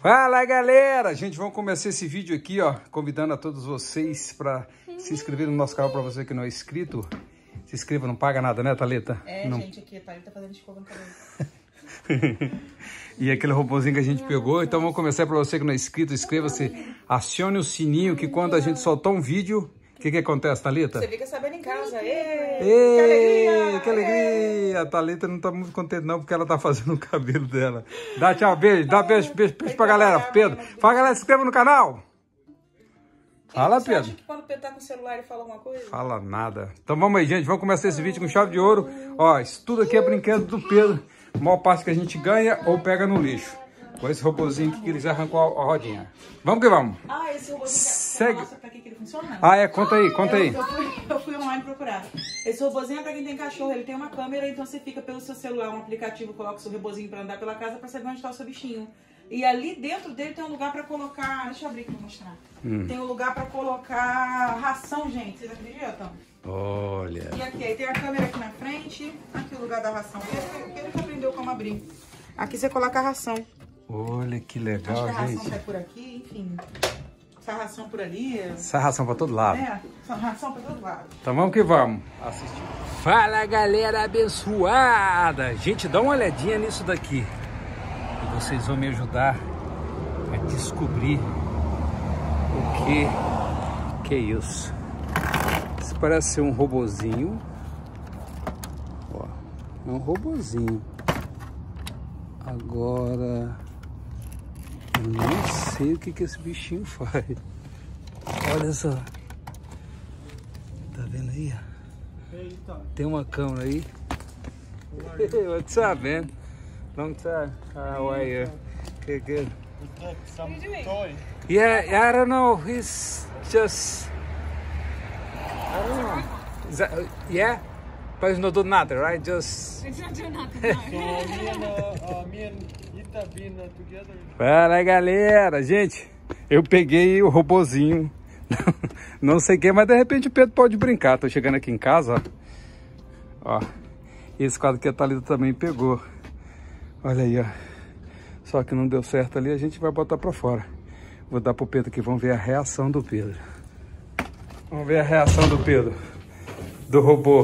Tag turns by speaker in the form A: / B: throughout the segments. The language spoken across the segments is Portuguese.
A: Fala galera, gente, vamos começar esse vídeo aqui, ó, convidando a todos vocês para se inscrever no nosso canal. Para você que não é inscrito, se inscreva, não paga nada, né, Thalita? Não.
B: Gente, aqui a Thalita tá fazendo escova no cabelo.
A: E aquele robozinho que a gente pegou. Então vamos começar. Para você que não é inscrito, inscreva-se, acione o sininho, que quando a gente soltar um vídeo, o que acontece, Thalita?
B: Você fica sabendo em casa.
A: Que alegria! A Thalita não tá muito contente não, porque ela tá fazendo o cabelo dela. Dá tchau, beijo, dá beijo pra galera. Pedro, fala galera, se inscreva no canal. Fala, Pedro.
B: Você acha que quando o Pedro tá com o celular ele fala alguma coisa?
A: Fala nada. Então vamos aí, gente, vamos começar esse vídeo com chave de ouro. Ó, isso tudo aqui é brinquedo do Pedro. A maior parte que a gente ganha ou pega no lixo. Com esse robozinho aqui que eles arrancou a rodinha. Vamos que vamos.
B: Ah, esse robozinho
A: Segue.
B: Mostra pra que ele funciona?
A: Ah, é? Conta aí, conta aí.
B: Eu fui online procurar. Esse robozinho é pra quem tem cachorro, ele tem uma câmera, então você fica pelo seu celular, um aplicativo, coloca o seu robozinho pra andar pela casa pra saber onde tá o seu bichinho. E ali dentro dele tem um lugar pra colocar... Deixa eu abrir aqui pra mostrar. Tem um lugar pra colocar ração, gente. Vocês acreditam?
A: Olha.
B: E aqui, aí tem a câmera aqui na frente. Aqui o lugar da ração. Ele que aprendeu como abrir. Aqui você coloca a ração.
A: Olha que legal,
B: acho que a
A: gente.
B: ração sai por aqui, enfim. Essa ração por ali.
A: Essa ração pra todo lado.
B: Essa ração pra todo lado.
A: Então vamos que vamos assistir. Fala galera abençoada. Gente, dá uma olhadinha nisso daqui. E vocês vão me ajudar a descobrir o que é isso. Isso parece ser um robozinho. Ó, é um robozinho. Agora, eu não sei o que esse bichinho faz. Olha só. Tá vendo aí? Tem uma câmera aí. What's up, man? Long time. How are you? Okay, good.
C: Some toy.
A: Yeah, I don't know. He's just... I don't know. Is that, yeah? But it's not doing nothing, right? Just...
D: It's not doing nothing.
C: So me and Ita been together.
A: Fala, galera. Gente, eu peguei o robozinho. Não sei quem, mas de repente o Pedro pode brincar. Tô chegando aqui em casa, ó. Ó, esse quadro que a Thalita também pegou. Olha aí, ó. Só que não deu certo ali, a gente vai botar pra fora. Vou dar pro Pedro aqui, vamos ver a reação do Pedro. Vamos ver a reação do Pedro. Do robô.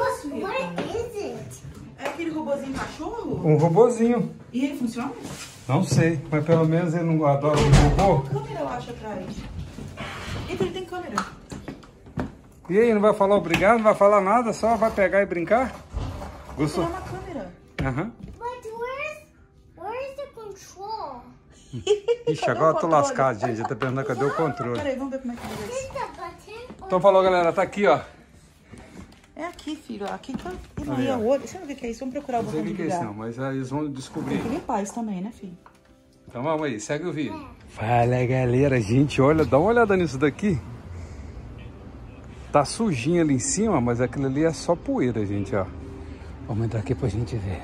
B: É aquele robozinho cachorro?
A: Um robozinho.
B: E ele funciona?
A: Não sei, mas pelo menos ele não adora o robô.
B: Tem câmera, eu acho, atrás. Então ele tem câmera.
A: E aí, não vai falar obrigado, não vai falar nada, só vai pegar e brincar? Gostou?
B: Tem uma câmera.
A: Aham.
D: Where's the control?
A: Ixi, agora eu tô lascado, gente. Eu tô perguntando cadê o controle.
B: Peraí, vamos ver como é que ele
D: Is the button?
A: Então falou, galera, tá aqui, ó.
B: é. aqui, filho. Aqui tá. E
A: Aí,
B: aí,
A: ó.
B: o olho. Você não vê o que é isso? Vamos procurar o
A: Não sei
B: botão
A: o
B: de
A: que é isso
B: ligar.
A: não, mas aí eles vão descobrir.
B: Tem que limpar isso também, né, filho?
A: Então vamos aí, segue o vídeo. Fala, galera, gente, olha, dá uma olhada nisso daqui. Tá sujinho ali em cima, mas aquilo ali é só poeira, gente, ó. Vamos entrar aqui pra gente ver.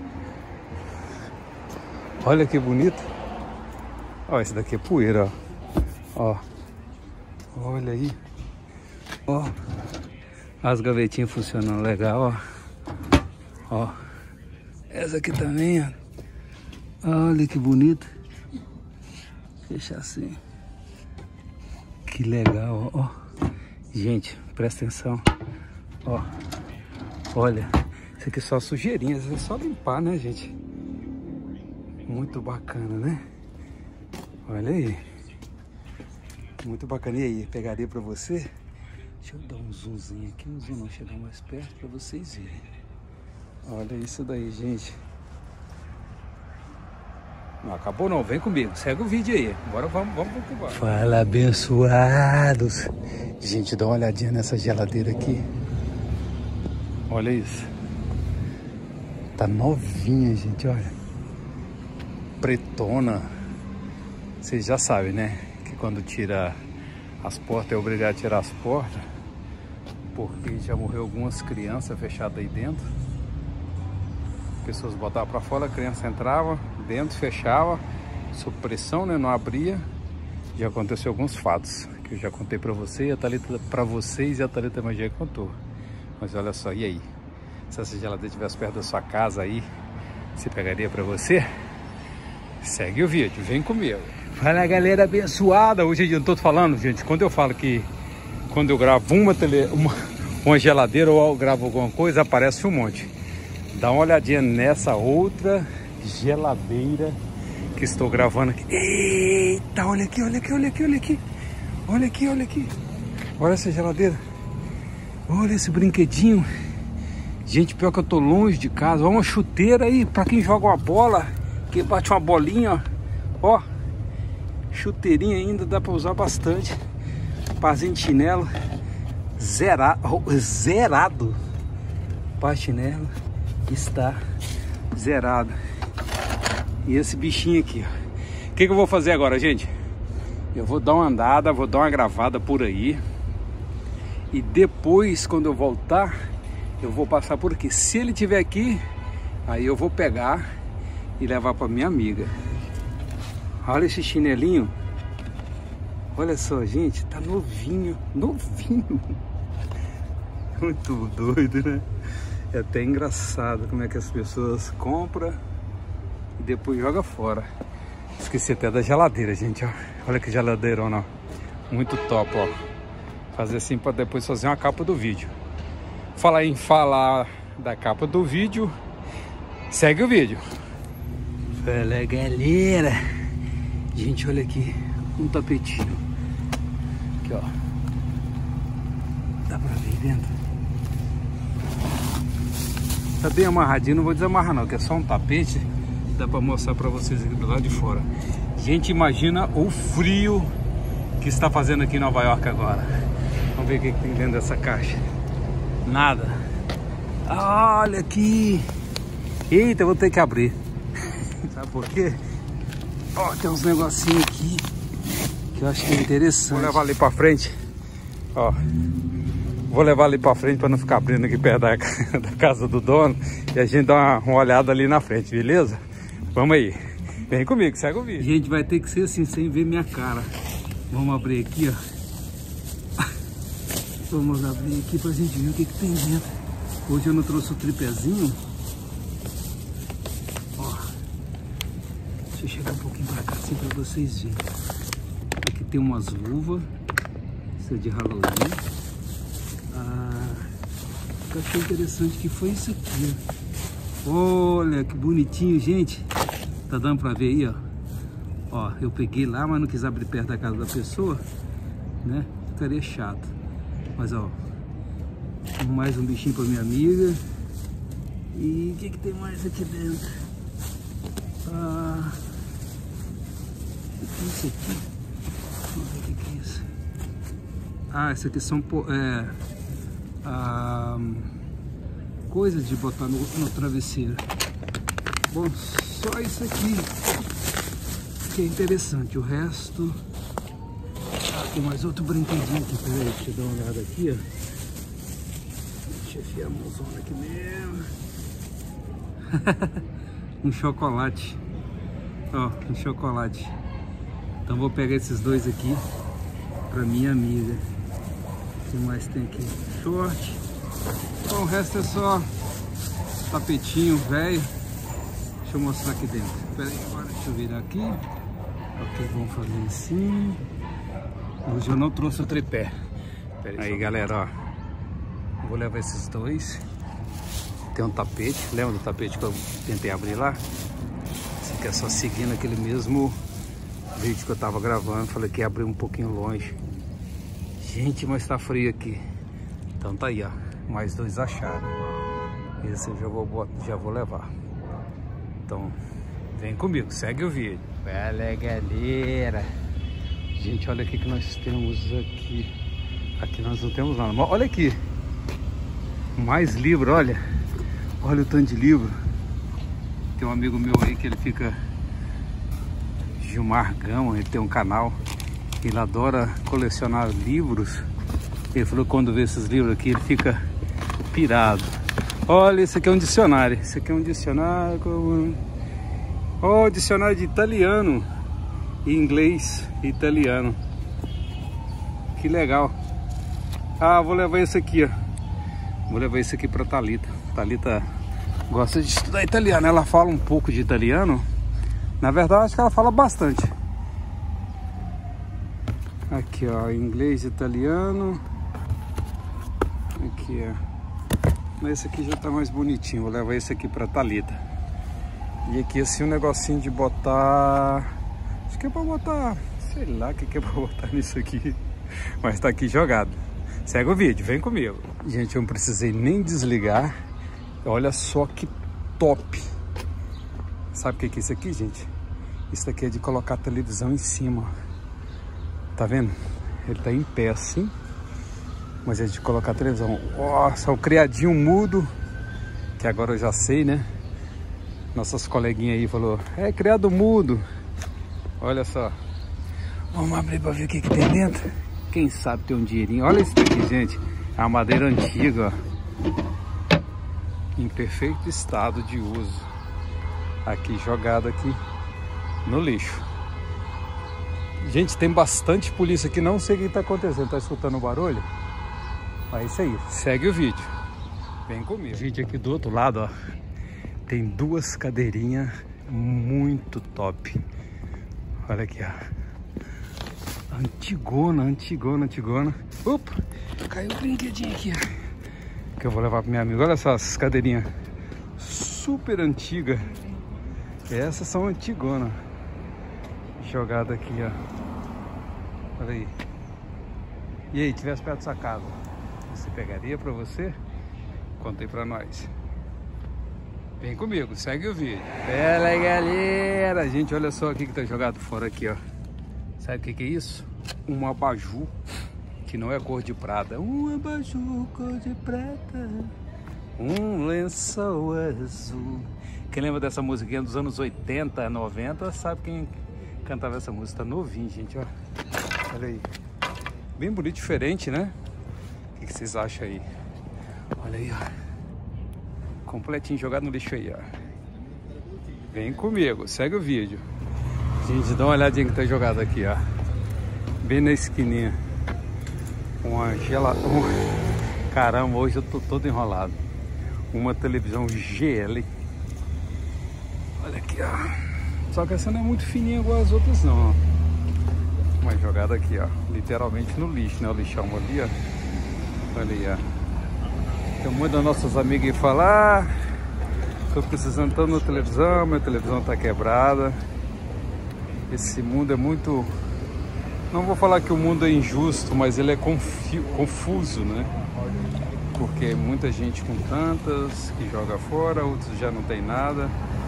A: Olha que bonito. Ó, esse daqui é poeira, ó. Ó. Olha aí. Ó. As gavetinhas funcionando legal, ó. Ó. Essa aqui também, ó. Olha que bonito. Deixa assim. Que legal, ó. Gente, presta atenção. Ó. Olha. Isso aqui é só sujeirinha. Isso é só limpar, né, gente? Muito bacana, né? Olha aí. Muito bacana. E aí, pegaria pra você? Deixa eu dar um zoomzinho aqui. Um zoom não, chegar mais perto pra vocês verem. Olha isso daí, gente. Não acabou não, vem comigo, segue o vídeo aí. Agora vamos pro bar. Fala, abençoados. Gente, dá uma olhadinha nessa geladeira aqui. Olha isso. Tá novinha, gente, olha. Pretona. Vocês já sabem, né? Que quando tira as portas é obrigado a tirar as portas. Porque já morreu algumas crianças fechadas aí dentro. Pessoas botavam para fora, a criança entrava dentro, fechava, sob pressão, né? Não abria. Já aconteceu alguns fatos que eu já contei para você, a Thalita para vocês e a Thalita também já contou. Mas olha só, e aí? Se essa geladeira estivesse perto da sua casa aí, você pegaria para você? segue o vídeo, vem comigo. Fala galera abençoada, hoje eu tô falando, gente, quando eu falo que quando eu gravo uma geladeira ou eu gravo alguma coisa, aparece um monte. Dá uma olhadinha nessa outra geladeira que estou gravando aqui. Eita, olha aqui, olha aqui, olha aqui, olha aqui. Olha aqui, olha aqui. Olha essa geladeira. Olha esse brinquedinho. Gente, pior que eu tô longe de casa. Olha uma chuteira aí pra quem joga uma bola, que bate uma bolinha, ó. Chuteirinha ainda, dá pra usar bastante. Parzinho de chinelo. Zerado. Par de chinelo está zerado. E esse bichinho aqui, ó. O que eu vou fazer agora, gente? Eu vou dar uma andada, vou dar uma gravada por aí. E depois, quando eu voltar, eu vou passar por aqui. Se ele estiver aqui, aí eu vou pegar e levar para minha amiga. Olha esse chinelinho. Olha só, gente, tá novinho. Novinho. Muito doido, né? É até engraçado como é que as pessoas compram e depois joga fora. Esqueci até da geladeira, gente, ó. Olha que geladeirona, ó. Muito top, ó. Fazer assim para depois fazer uma capa do vídeo. Falar em falar da capa do vídeo, segue o vídeo. Fala galera. Gente, olha aqui, um tapetinho. Aqui, ó. Dá pra ver dentro? Tá bem amarradinho, não vou desamarrar não, que é só um tapete. Dá pra mostrar pra vocês aqui do lado de fora. Gente, imagina o frio que está fazendo aqui em Nova York agora. Vamos ver o que tem dentro dessa caixa. Nada. Olha aqui. Eita, eu vou ter que abrir. Sabe por quê? Ó, tem uns negocinhos aqui que eu acho que é interessante. Vou levar ali pra frente. Ó. Vou levar ali pra frente pra não ficar abrindo aqui perto da casa do dono. E a gente dá uma olhada ali na frente, beleza? Vamos aí. Vem comigo, segue o vídeo. Gente, vai ter que ser assim, sem ver minha cara. Vamos abrir aqui, ó. Vamos abrir aqui pra gente ver o que tem dentro. Hoje eu não trouxe o tripézinho. Ó. Deixa eu chegar um pouquinho pra cá assim pra vocês verem. Aqui tem umas luvas. Isso é de Halloween. O que eu achei interessante que foi isso aqui, ó. Olha que bonitinho, gente. Tá dando pra ver aí, ó. Ó, eu peguei lá, mas não quis abrir perto da casa da pessoa, né? Ficaria chato. Mas, ó, mais um bichinho pra minha amiga. E o que tem mais aqui dentro? O que é isso aqui? Vamos ver o que é isso. Isso aqui são coisas de botar no travesseiro. Bom, só isso aqui que é interessante. O resto... tem mais outro brinquedinho aqui. Peraí, deixa eu dar uma olhada aqui, ó. Deixa eu enfiar a mãozona aqui mesmo. Um chocolate. Ó, um chocolate. Então vou pegar esses dois aqui pra minha amiga. O que mais tem aqui? Short. Então o resto é só tapetinho velho. Deixa eu mostrar aqui dentro. Espera aí, agora deixa eu virar aqui. Ok, vamos fazer assim. Hoje eu não trouxe o tripé. Aí galera, ó. Vou levar esses dois. Tem um tapete. Lembra do tapete que eu tentei abrir lá? Esse aqui é só seguindo aquele mesmo vídeo que eu tava gravando. Falei que ia abrir um pouquinho longe. Gente, mas tá frio aqui. Então tá aí, ó. Mais dois achados. Esse eu já vou levar. Então, vem comigo, segue o vídeo. Olha, galera. Gente, olha o que nós temos aqui. Aqui nós não temos nada. Mas olha aqui. Mais livro, olha. Olha o tanto de livro. Tem um amigo meu aí que ele fica... Gilmar Gama, ele tem um canal. Ele adora colecionar livros. Ele falou que quando vê esses livros aqui, ele fica pirado. Olha, esse aqui é um dicionário. Esse aqui é um dicionário... Ó, dicionário de italiano. Inglês e italiano. Que legal. Vou levar esse aqui, ó. Vou levar esse aqui pra Thalita. Thalita gosta de estudar italiano. Ela fala um pouco de italiano, Na verdade, acho que ela fala bastante. Aqui, ó, inglês, italiano. Aqui, ó. Mas esse aqui já tá mais bonitinho. Vou levar esse aqui pra Thalita. E aqui, assim, um negocinho de botar... Acho que é pra botar... Sei lá o que é pra botar nisso aqui. Mas tá aqui jogado. Segue o vídeo, vem comigo. Gente, eu não precisei nem desligar. Olha só que top. Sabe o que é isso aqui, gente? Isso aqui é de colocar a televisão em cima. Tá vendo? Ele tá em pé assim. Mas é de colocar a televisão. Nossa, o criadinho mudo. Que agora eu já sei, né? Nossas coleguinhas aí falou: é criado mudo. Olha só. Vamos abrir pra ver o que tem dentro. Quem sabe tem um dinheirinho. Olha isso aqui, gente. É uma madeira antiga, ó. Em perfeito estado de uso. Aqui, jogado aqui no lixo. Gente, tem bastante polícia aqui. Não sei o que está acontecendo. Tá escutando o barulho? Mas é isso aí. Segue o vídeo. Vem comigo. Gente, aqui do outro lado, ó, tem duas cadeirinhas muito top. Olha aqui, ó. Antigona, antigona, antigona. Opa, caiu o brinquedinho aqui, ó. Que eu vou levar para minha amiga. Olha só essas cadeirinhas super antigas. Essas são antigonas. Jogada aqui, ó. Olha aí. E aí, tivesse perto da sua casa, você pegaria para você? Conta aí pra nós. Vem comigo, segue o vídeo. Fala, galera. Gente, olha só o que tá jogado fora aqui, ó. Sabe o que é isso? Um abajur, que não é cor de prata. Um abajur cor de prata, um lençol azul. Quem lembra dessa musiquinha dos anos 80, 90, sabe quem cantava essa música. Tá novinho, gente, ó. Olha aí. Bem bonito, diferente, né? O que vocês acham aí? Olha aí, ó. Completinho, jogado no lixo aí, ó. Vem comigo, segue o vídeo. Gente, dá uma olhadinha que tá jogado aqui, ó. Bem na esquininha. Uma geladeira. Caramba, hoje eu tô todo enrolado. Uma televisão GL. Olha aqui, ó. Só que essa não é muito fininha igual as outras, não, ó. Uma jogada aqui, ó. Literalmente no lixo, né? O lixão ali, ó. Olha aí, ó. Tem muitas das nossas amigas que falam: ah, tô precisando tanto na televisão, minha televisão tá quebrada. Esse mundo é muito... Não vou falar que o mundo é injusto, mas ele é confuso, né? Porque muita gente com tantas que joga fora, outros já não tem nada.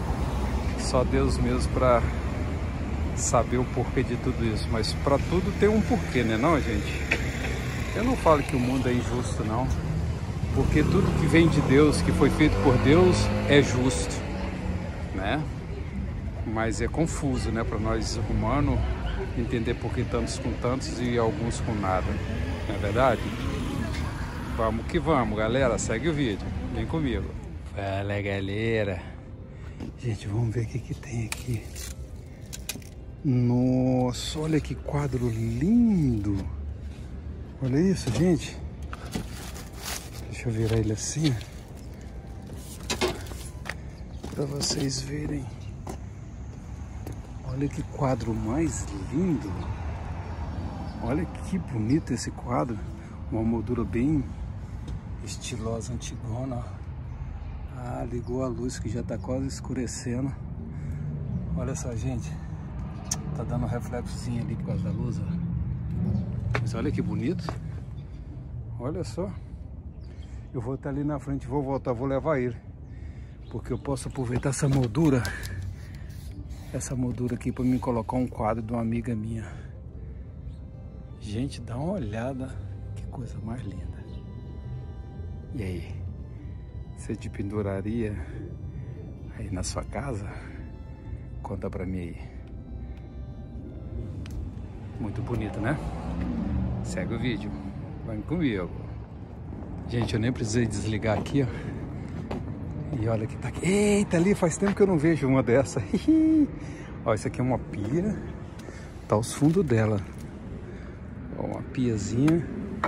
A: Só Deus mesmo para saber o porquê de tudo isso. Mas para tudo tem um porquê, né, não, gente? Eu não falo que o mundo é injusto, não. Porque tudo que vem de Deus, que foi feito por Deus, é justo, né? Mas é confuso, né, para nós humanos entender por que tantos com tantos e alguns com nada. Não é verdade? Vamos que vamos, galera. Segue o vídeo. Vem comigo. Fala, galera. Gente, vamos ver o que tem aqui. Nossa, olha que quadro lindo. Olha isso, gente. Deixa eu virar ele assim, para vocês verem. Olha que quadro mais lindo. Olha que bonito esse quadro. Uma moldura bem estilosa, antigona. Ah, ligou a luz que já tá quase escurecendo. Olha só, gente. Tá dando um reflexozinho ali por causa da luz, ó. Mas olha que bonito. Olha só. Eu vou estar ali na frente, vou voltar, vou levar ele. Porque eu posso aproveitar essa moldura. Essa moldura aqui para mim colocar um quadro de uma amiga minha. Gente, dá uma olhada. Que coisa mais linda. E aí? Você te penduraria aí na sua casa? Conta pra mim aí. Muito bonito, né? Segue o vídeo. Vem comigo. Gente, eu nem precisei desligar aqui, ó. E olha que tá aqui. Eita, ali faz tempo que eu não vejo uma dessa. Ó, isso aqui é uma pia. Tá os fundos dela. Ó, uma piazinha.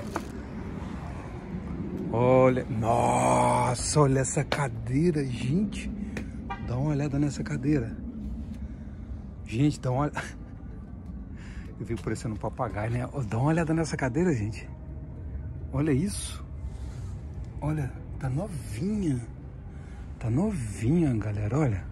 A: Olha. Nossa, olha essa cadeira, gente. Dá uma olhada nessa cadeira. Gente, dá uma olhada. Eu vi parecendo um papagaio, né? Dá uma olhada nessa cadeira, gente. Olha isso. Olha, tá novinha. Tá novinha, galera, olha.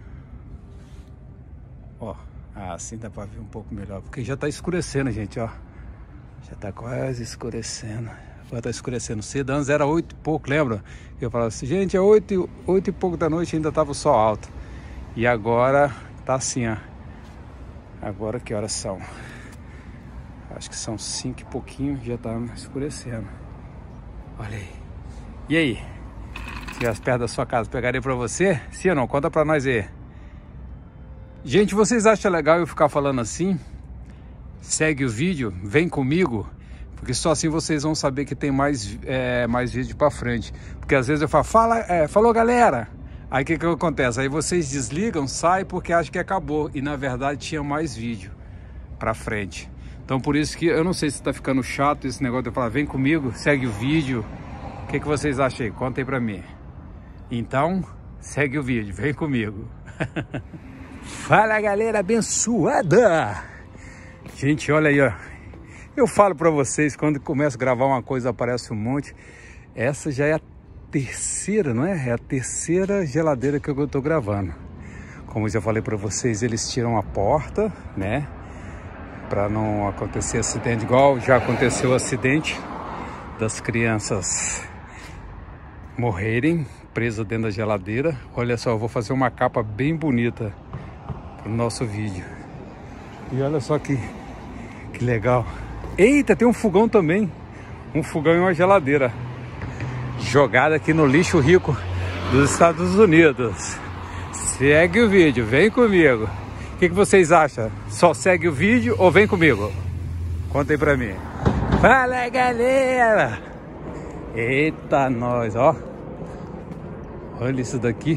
A: Ó, assim dá pra ver um pouco melhor. Porque já tá escurecendo, gente, ó. Já tá quase escurecendo. Agora tá escurecendo. Cedo, antes era 8 e pouco, lembra? Eu falava assim, gente, é 8 e pouco da noite, ainda tava o sol alto. E agora tá assim, ó. Agora que horas são? Acho que são 5 e pouquinho, já tá escurecendo. Olha aí. E aí? Se tivesse perto da sua casa, pegaria pra você? Sim ou não? Conta pra nós aí. Gente, vocês acham legal eu ficar falando assim? Segue o vídeo, vem comigo. Porque só assim vocês vão saber que tem mais vídeo pra frente. Porque às vezes eu falo, falou galera. Aí o que acontece? Aí vocês desligam, saem porque acham que acabou. E na verdade tinha mais vídeo pra frente. Então por isso que eu não sei se tá ficando chato esse negócio de eu falar, vem comigo, segue o vídeo. O que vocês acham aí? Conta aí pra mim. Então, segue o vídeo, vem comigo. Fala galera abençoada. Gente, olha aí, ó. Eu falo pra vocês, quando começo a gravar uma coisa aparece um monte. Essa já é a terceira, não é? É a terceira geladeira que eu tô gravando. Como eu já falei pra vocês, eles tiram a porta, né? Pra não acontecer acidente, igual já aconteceu o acidente das crianças morrerem presas dentro da geladeira. Olha só, eu vou fazer uma capa bem bonita pro nosso vídeo. E olha só que legal. Eita, tem um fogão também. Um fogão e uma geladeira. Jogada aqui no lixo rico dos Estados Unidos. Segue o vídeo, vem comigo. O que vocês acham? Só segue o vídeo ou vem comigo? Conta aí pra mim. Fala galera! Eita nós, ó. Olha isso daqui.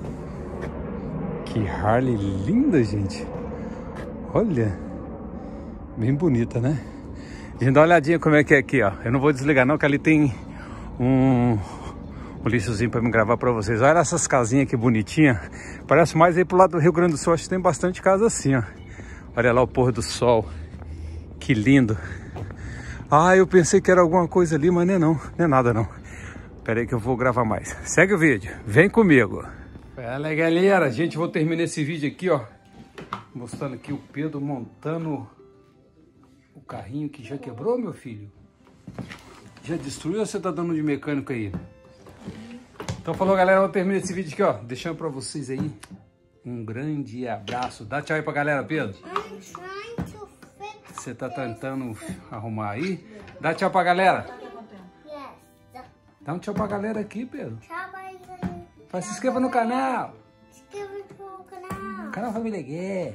A: Que Harley linda, gente. Olha. Bem bonita, né? Gente, dá uma olhadinha como é que é aqui, ó. Eu não vou desligar não, que ali tem um lixozinho pra me gravar pra vocês. Olha essas casinhas que bonitinha. Parece mais aí pro lado do Rio Grande do Sul. Acho que tem bastante casa assim, ó. Olha lá o pôr do sol. Que lindo. Ah, eu pensei que era alguma coisa ali, mas não é não. Não é nada não. Pera aí que eu vou gravar mais. Segue o vídeo. Vem comigo. Fala galera. Gente, vou terminar esse vídeo aqui, ó. Mostrando aqui o Pedro montando o carrinho que já quebrou, meu filho. Já destruiu ou você tá dando de mecânico aí? Então falou galera, eu vou terminar esse vídeo aqui, ó. Deixando pra vocês aí um grande abraço. Dá tchau aí pra galera, Pedro. Você tá tentando arrumar aí? Dá tchau pra galera. Dá um tchau pra galera aqui, Pedro.
D: Tchau, galera.
A: Se inscreva no canal.
D: Se inscreva no canal.
A: Canal Família Gay.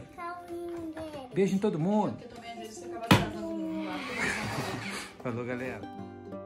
A: Beijo em todo mundo. Falou galera.